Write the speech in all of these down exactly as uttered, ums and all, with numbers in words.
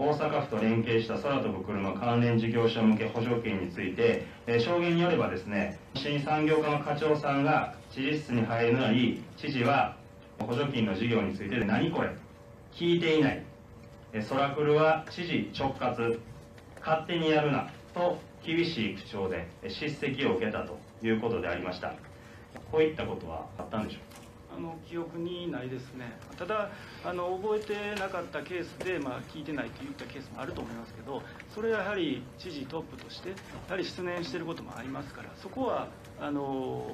大阪府と連携した空飛ぶ車関連事業者向け補助金について、えー、証言によればですね、新産業課の課長さんが知事室に入るなり、知事は補助金の事業についてで何これ、聞いていない、えー、ソラクルは知事直轄、勝手にやるなと厳しい口調で叱責を受けたということでありました。こういったことはあったんでしょうか。 あの記憶にないですね。ただあの覚えてなかったケースで、まあ、聞いてないといったケースもあると思いますけど、それはやはり知事トップとしてやはり失念していることもありますから、そこはあの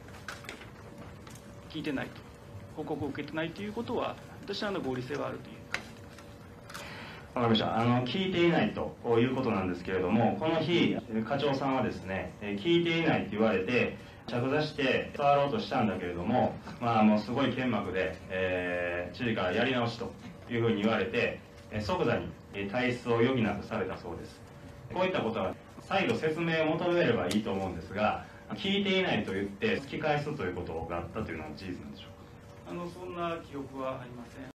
聞いてないと、報告を受けてないということは私はあの合理性はあるという考えています。 わかりました。あの聞いていないということなんですけれども、この日課長さんはですね、聞いていないと言われて着座して触ろうとしたんだけれども、まあもうすごい剣幕で、えー、知事からやり直しというふうに言われて、即座に退出を余儀なくされたそうです。こういったことは再度説明を求めればいいと思うんですが、聞いていないと言って突き返すということがあったというのは事実なんでしょうか。 あのそんな記憶はありません。